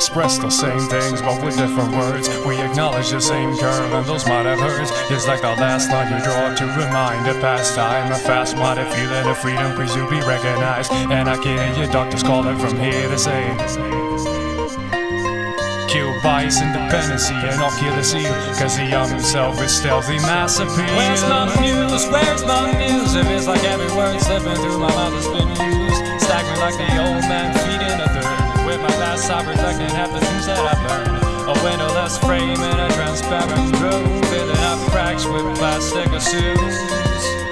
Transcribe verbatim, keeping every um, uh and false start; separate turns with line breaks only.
express the same things, but with different words. We acknowledge the same curve, and those might have hurts. It's like the last line you draw to remind a past time. A fast-minded feeling of freedom, please you be recognized. And I can hear your doctors calling from here to say, kill bias, independency, and I'll kill the seal, cause the young himself is stealthy mass appeal.
Where's my muse? Where's my muse? If it's like every word slipping through my mouth has been used, staggering like the old man feeding a third. With my past I reflecting half the things that I've learned. A windowless frame in a transparent room, filling up cracks with plastic issues.